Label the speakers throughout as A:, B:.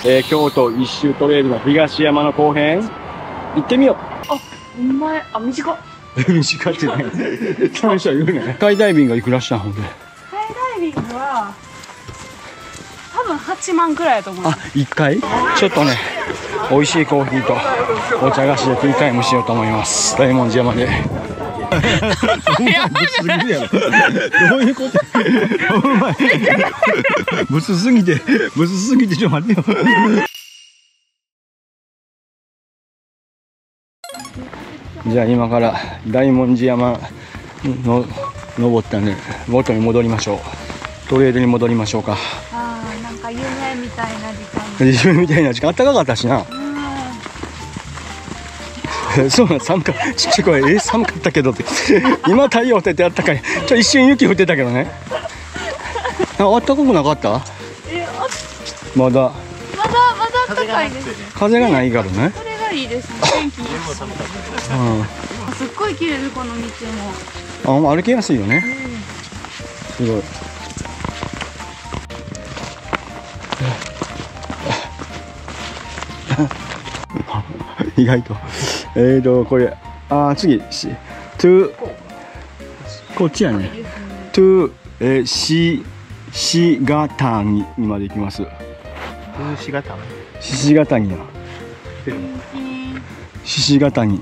A: 京都一周トレイルの東山の後編行ってみよう。
B: あ、お前、あ、短っ。
A: 短ってない。最初は言うね。スカイダイビングがいくらしたんほんで。
B: スカイダイビングは多分8万くらいだと思う。
A: あ、1回ちょっとね、美味しいコーヒーとお茶菓子でティータイムしようと思います。大文字山で。ぶつすぎるやろ。どういうこと？お前ぶつすぎてちょっと待ってよ。じゃあ今から大文字山の登ったんで元に戻りましょう。トレイルに戻りましょうか。
B: ああ、なんか夢みたいな時間。
A: 夢みたいな時間、暖かかったしな。そうなん、寒かった。ちっちゃい声、寒かったけどって。今太陽照ってあったかい。一瞬雪降ってたけどね。あったかくなかった？まだ
B: 暖かいです。
A: 風がないからね。
B: それがいいですね。天気いいし。すっごい綺麗です、この道も。
A: 歩きやすいよね。すごい。意外とこれ次こっちやね。しがたにまで行きます。しがたにや。しがたに。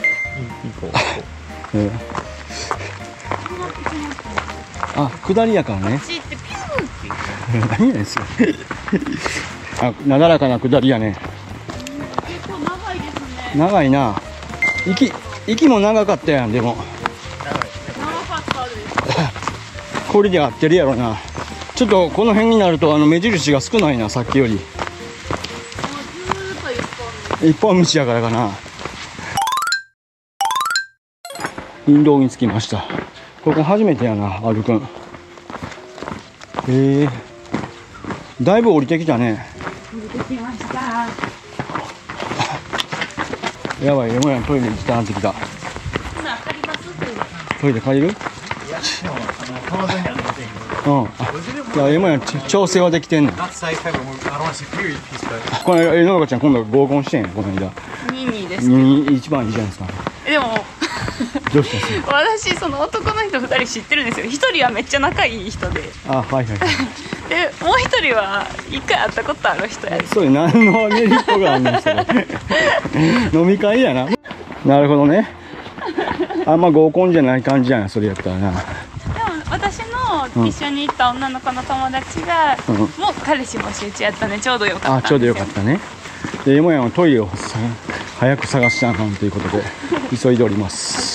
A: 下りやからね。何やねんそれ。なだらかな下りやね。
B: 結構長いですね。
A: 長いな。息も長かったやん。でも
B: 長かったです。
A: これで合ってるやろな。ちょっとこの辺になると目印が少ないな、さっきより。
B: ずーっと
A: 一本道やからかな。林道に着きました。ここ初めてやな、歩くん。だいぶ降りてきたね。
B: 降りてきました。
A: やばい、山やトイレ行きたなってきた。トイレ借りる？いや、でもこの辺にありませんけど。いや、山や調整はできてんねん。こののかちゃん今度合コンしてんやん、この間。
B: 22です。
A: 一番いいじゃないですか。
B: でも
A: どうしたんですか？
B: 私その男の人2人知ってるんですよ。1人はめっちゃ仲いい人で。
A: はいはい。
B: でもう1人は1回会ったことある人や。
A: そう、何のメリットがあるんですか？飲み会やな。なるほどね。あんま合コンじゃない感じやん、それやったらな。
B: でも私の一緒に行った女の子の友達が、もう彼氏募集中やったね。ちょうどよかったんですよ。
A: ちょうどよかったね。で、今やトイレを早く探しちゃうかんということで急いでおります。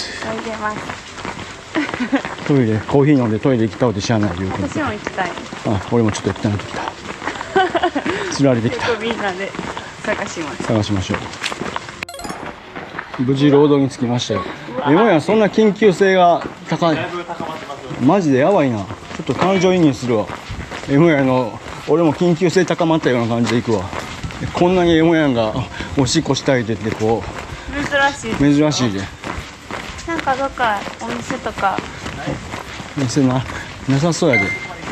B: 急いでます。
A: トイレ、コーヒー飲んでトイレ行きたうてしゃあないということで。
B: 私も行きたい。
A: 俺もちょっと行きたくなってきた。つられてきた。
B: みんなで探しましょ
A: う。無事ロードに着きましたよ。今やそんな緊急性が高い。マジでやばいな。ちょっと感情移入するわ。今や俺も緊急性高まったような感じで行くわ。こんなにエモヤンがおしっこしたいでってこう珍しいで。
B: なんかどっかお店とか
A: 店なさそうやで。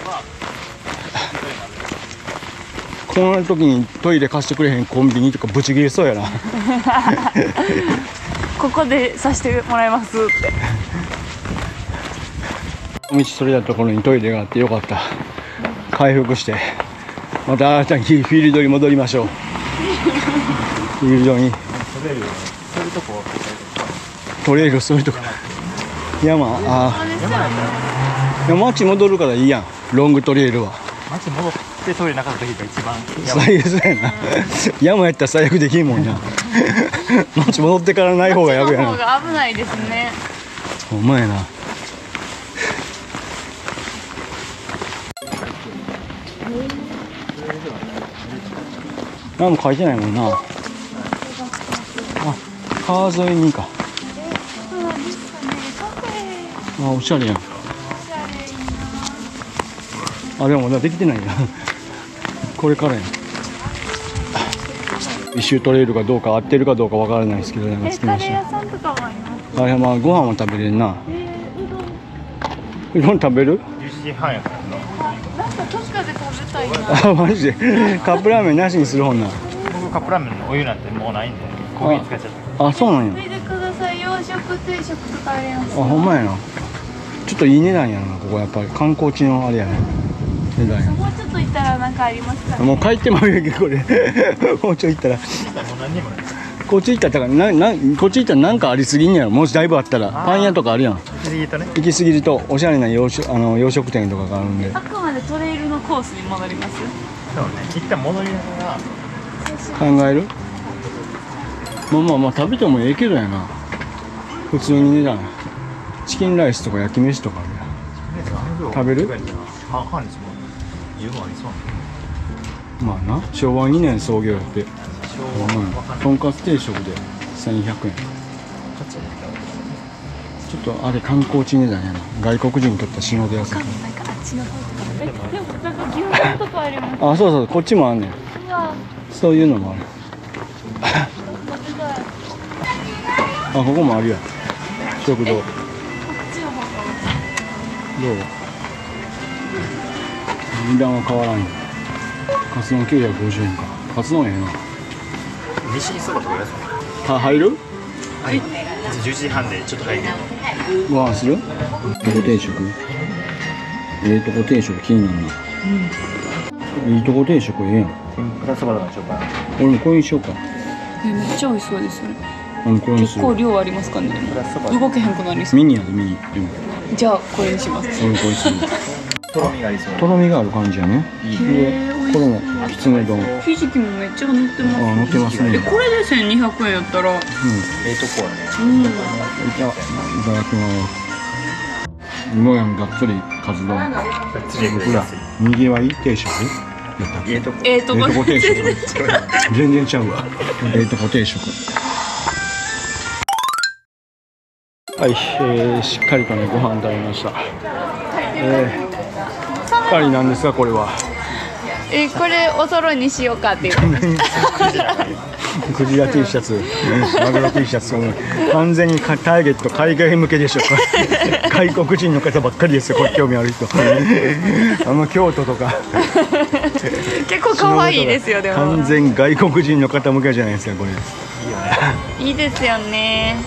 A: こんな時にトイレ貸してくれへんコンビニとかブチ切れそうやな。
B: ここでさせてもらいますって。
A: 道それたところにトイレがあってよかった。回復してまた新たにフィールドに戻りましょう。フィールドにトレイル、そういうとこ山、町戻るからいいやん。ロングトレイルは
C: 町戻ってトイレなかった時が一番
A: 最悪やな。山やったら最悪できんもんな。町戻ってからない方がやべえな。
B: 町の方が危ないですね。
A: ほんまやな。何も書いてないもんな。川沿いにか。おしゃれやん。でもまだできてないや。これからやん。一周トレイルかどうか合ってるかどうかわからないですけど、なんか着きました。
B: カレー屋さんとかもあります。
A: ご飯も食べれるな。うどん食べる？
C: 11時半やからな。
B: なんかどっかで食べたいいな。
A: あ、マジでカップラーメンなしにするほんなら。
C: 僕カップラーメンのお湯なんてもうないんでコーヒー使っちゃった。
A: あ、そうなんや。
B: 見てください、洋食定食とかあります。
A: あ、ほんまやな。ちょっといい値段やな、ここやっぱり観光地のあれやね。値段や。
B: もうちょっと行ったらなんかありますかね。
A: もう帰ってまうやけどこれ。もうちょい行ったら。
C: もう何にもない。
A: こっち行ったらこっち行ったらなんかありすぎんやろ。もしだいぶあったらパン屋とかあるやん。
C: 行き過ぎるとね。
A: 行き過ぎるとおしゃれな洋食店とかがあるんで。
B: あくまでトレイルのコースに戻ります。
C: そうね。一旦戻りながら
A: 考える。まあ食べてもええけどやな。普通に値段。チキンライスとか焼き飯とかあるやん。食べる？
C: 半々にする。十分ありそう。
A: まあな、昭和2年創業やって。とんかつ定食で1100円。ちょっとあれ観光地値段やな。外国人にとった篠手屋さん。
B: なんかあっちの方とか。でもなんか牛丼とかあります。
A: あ、そうそう、こっちもあんねん。
B: うわ、
A: そういうのもある。
B: 食べたい。
A: あ、ここもあるやん。食堂。どう？
B: こっちの方が。
A: 値段は変わらんよ。カツ丼950円か。カツ丼ええな。
C: 西にそばとか安い。
A: あ、入る？
C: はい。11時半でちょっと入る。
A: ご飯する？とこ定食。とこ定食気になるな。いいとこ定食ええやん。
C: 天ぷらそばとかにしようかな。
A: 俺もこれにしようか。
B: めっちゃ美味しそうです。それ。
A: これにする。
B: 結構量ありますかね。
C: 天ぷらそば。
B: 動けへんくなりそう。
A: ミニやでミニ。でも
B: じゃあこれにします。
A: 俺これする。
C: とろみがありそう。
A: とろみがある感じやね。で、これもきつね丼。
B: ひじきもめっちゃ乗ってます。
A: あ、乗ってますね。
B: これで1200円やったら。
C: ええとこはね。
A: いただきます。もやんがっつりカツ丼。
C: 次
A: ほら、にぎわい定食。
C: ええとこ。
A: とこ定食。全然ちゃうわ。とこ定食。はい、しっかりとねご飯食べました。しっかりなんですかこれは。
B: これお揃いにしようかっていう。
A: クジラ T シャツ、マグロ T シャツ、完全にターゲット海外向けでしょ。外国人の方ばっかりですよ、これ興味ある人。京都とか。
B: 結構可愛いですよ、でも。
A: 完全外国人の方向けじゃないですか、これ。
B: いいですよね。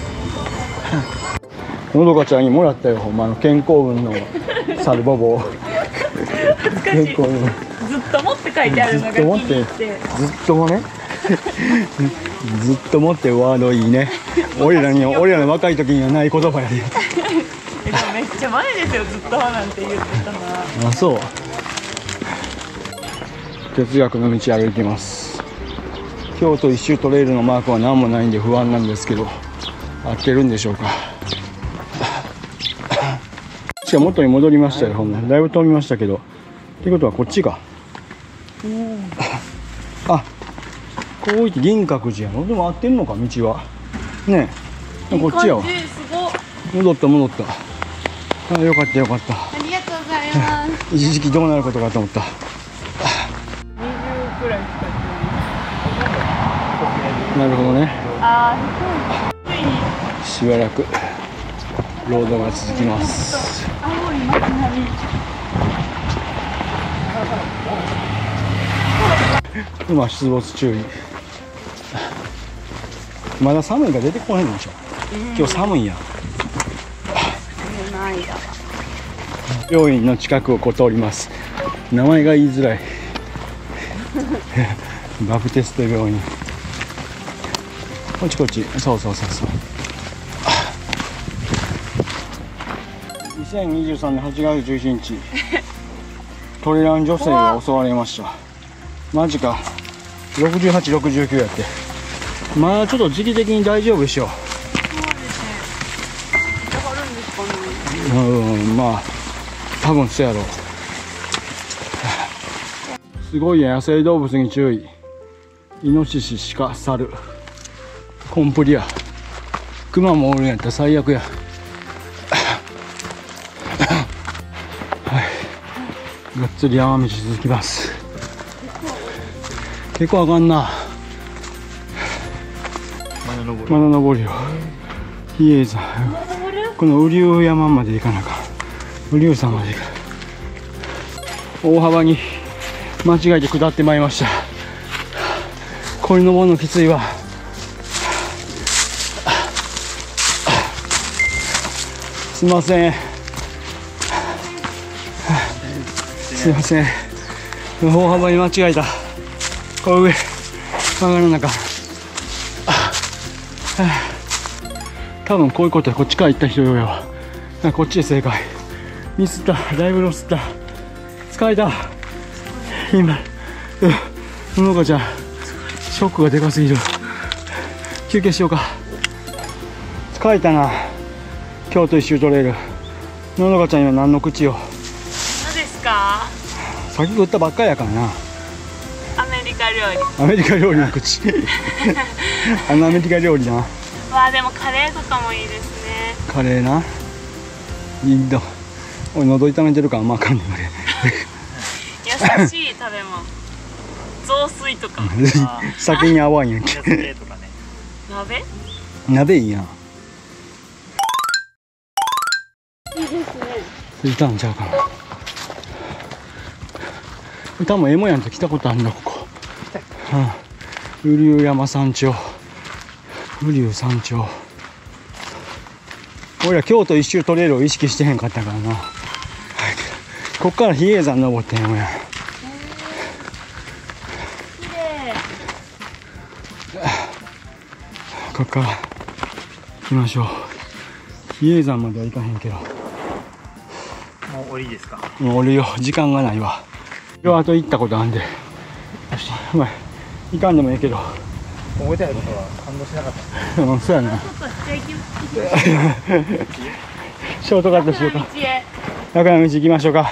A: のどかちゃんにもらったよ、ほんま健康運のサルボボ。健康運。
B: ずっと持って書いてあるのが気に入って。
A: ずっともね。ずっと持ってワードいいね。俺らの若い時にはない言葉やで。
B: めっちゃ前ですよ、ずっとなんて言ってたな。
A: あ、そう。哲学の道歩いてます。京都一周トレイルのマークは何もないんで不安なんですけど、合ってるんでしょうか。しかも元に戻りましたよ、ほんま。だいぶ飛びましたけど。ってことはこっちか。あ、こういって銀閣寺やろ。でも合ってんのか、道は。ねえ、こっちやわ。戻った。あ、よかったよかった。
B: ありがとうございます。
A: 一時期どうなることかと思った。
B: 20くらいしか。
A: なるほどね。
B: ああ、
A: しばらくロードが続きます。
B: 青い街並み。
A: 今出没注意。まだ寒いが出てこないんでしょ。今日寒いやん。病院の近くをこう通ります。名前が言いづらい。バプテスト病院。こっち。そう。2023年8月11日。トレラン女性が襲われました。マジか。68、69やって。まあちょっと時期的に大丈夫でしょう。まあ多分そうやろう。すごいや、野生動物に注意。イノシシ、鹿、猿、コンプリや。クマもおるんやったら最悪や。はい、がっつり山道続きます。結構あかんな。まだ登るよ。比叡山、この雨竜山まで行かなあかん。雨竜山まで行か大幅に間違えて下ってまいりました。これ登るのきついわ。すいません。すいません。大幅に間違えた。これ上曲がらなあかん。多分こういうことはこっちから行った人よやわ。こっちで正解。ミスった。だいぶロスった。疲れた。今ののかちゃんショックがでかすぎる。休憩しようか。疲れたな。京都一周トレイル。ののかちゃん今何の口よ。
B: 何ですか？
A: さっき食ったばっかりやからな。
B: アメリカ料理。
A: アメリカ料理の口アメリカ料理な。
B: わあでもカレーとかもいいですね。
A: カレーな。いいんだ。俺喉痛めてるからあんまあかんねんこれ
B: 優しい食べ物。雑炊とか。
A: 酒に合わんやんけ。
C: とかね。
B: 鍋？
A: 鍋いいやん。
B: いいですね。
A: いたんちゃうかな。多分エモヤンと来たことあるんだここ。雨竜山山頂。雨竜山頂。俺ら京都一周トレイルを意識してへんかったからな。こっから比叡山登ってんや。
B: 綺麗。
A: こっから行きましょう。比叡山までは行かへんけど。
C: もう降りですか？
A: もう降りよう。時間がないわ。今日あと行ったことあんで。まあ行かんでもいいけど。
C: 覚えてないことは感動しなかった。
A: そうやな。
B: ちょっとじゃあ行きます。
A: ショートカットしようか。
B: 道へ。
A: 中の道行きましょうか。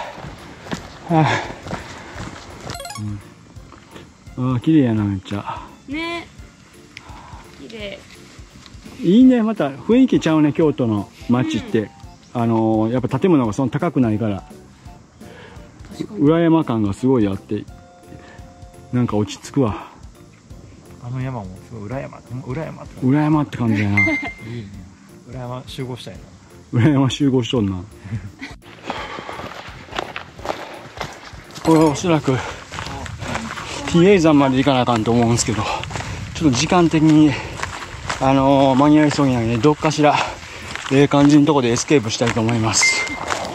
A: 綺麗やなめっちゃ。
B: ね。綺麗。
A: いいね。また雰囲気ちゃうね京都の街って。やっぱ建物がそんな高くないから。裏山感がすごいあって、なんか落ち着くわ。
C: あの山もすごい裏山って
A: 裏山って感じやな。
C: いいね。裏山集合したいな。
A: 裏山集合しとんな。これはおそらく比叡山まで行かなあかんと思うんですけど、ちょっと時間的に間に合いそうにないので、どっかしら感じのとこでエスケープしたいと思います。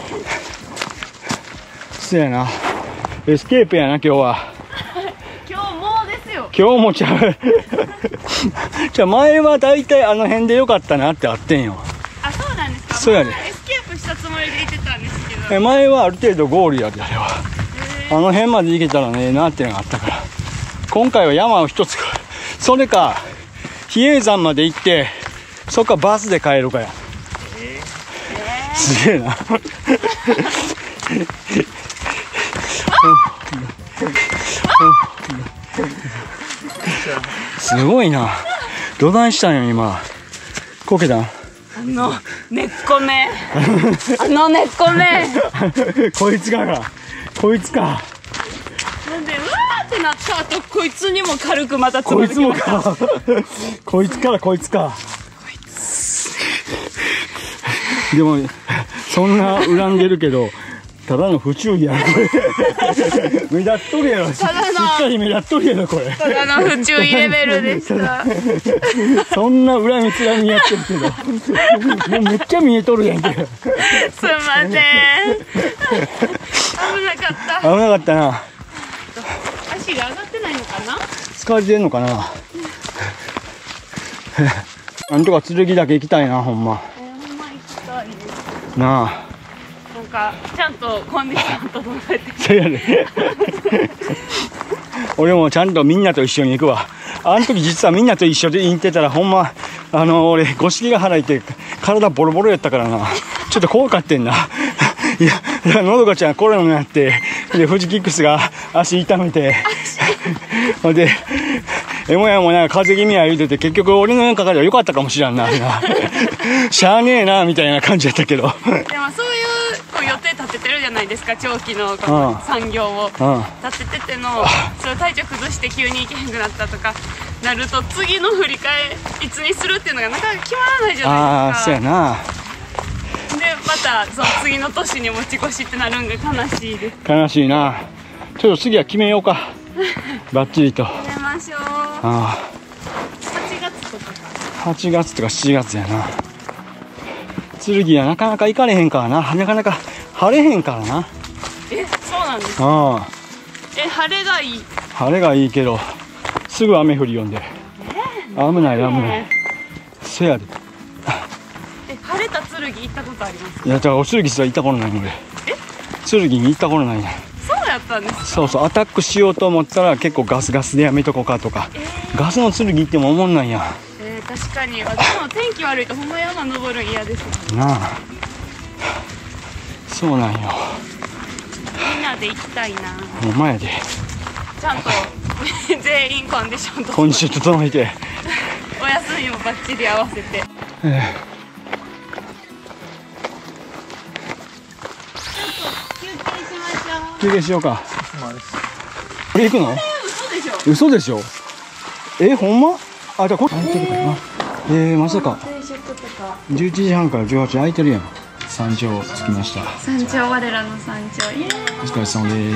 A: そうやな、エスケープやな今日は。
B: 今日もうですよ。
A: 今日もちゃうじゃあ前はだいたいあの辺でよかったなってあってんよ。
B: あ、そうなんですか。
A: そうやね。
B: エスケープしたつもりで行ってたんですけど。
A: 前はある程度ゴールやであれは。あの辺まで行けたらねえなっていうのがあったから、今回は山を一つ、それか比叡山まで行ってそっからバスで帰るかや。すげえなすごいな。どないしたんよ今。こけたん？
B: 根っこ目根っこ目
A: こいつか。
B: なんでうわーってなった後、こいつにも軽くまたつ
A: こいつも
B: まずきました。
A: かこいつか。でもそんな恨んでるけど、ただの不注意やろこれ目立っとるやろ。しっかり目立っとるやろこれ。
B: ただの不注意レベルでした
A: そんな恨みつらみやってるけどもうめっちゃ見えとるやんけ。
B: すいません危なかった。
A: 危なかったな。
B: 足が上がってないのかな。
A: 疲れてんのかななんとか剣岳行きたいなほんま。
B: ほんま行きたいです。
A: なあ、
B: なんかちゃんとコンディション整えて。
A: そうやで俺もちゃんとみんなと一緒に行くわ。あの時実はみんなと一緒で行ってたらほんま俺五色ヶ原行って体ボロボロやったからな。ちょっと怖かってんないやのどかちゃんコロナになって、でフジキックスが足痛めてほんでエモヤもなんか風邪気味や言うてて、結局俺の中では良かったかもしれんなしゃあねえなみたいな感じやったけど
B: でもそういうこう予定立ててるじゃないですか、長期のこの産業を立ててての、それ体調崩して急に行けへんくなったとかなると、次の振り替えいつにするっていうのがなかなか決まらないじゃないですか。
A: そうやな。
B: でまたその次の年に持ち越しってなるんが悲しいです。
A: 悲しいな。 ちょっと次は決めようか。バッチリと。
B: 決めましょう。
A: あ
B: 8月とかか。
A: あ、8月とか7月やな。剣はなかなか行かれへんからな。なかなか晴れへんからな。
B: そうなんですか。
A: ああ、
B: 晴れがいい。
A: 晴れがいいけどすぐ雨降りよんで、危ない危ない。せやで。
B: 晴れた剣行ったことありますか。
A: いや、だからお剣すら行ったことないので。剣に行ったことないね。
B: そうやったんですか。
A: そうそう、アタックしようと思ったら結構ガスガスでやめとこうかとか、ガスの剣行っても思んないやん。
B: 確かに。私も天気悪いとほんま山登るん嫌ですもん。
A: なあ、そうなんよ。
B: みんなで行きたいな。
A: ほんまやで。
B: ちゃんと全員コンディションと
A: コンディション整えて、
B: お休みもバッチリ合わせて。ちょっと休憩しましょう。
A: 休憩しようか。これ行くの？
B: 嘘でしょ。
A: 嘘でしょ。ほんま？あ、じゃあこれ空いてるかな。まさか
B: 定食とか。
A: 11時半から18時空いてるやん。山頂着きました。
B: 山頂、我らの山頂。
A: お疲れ様です。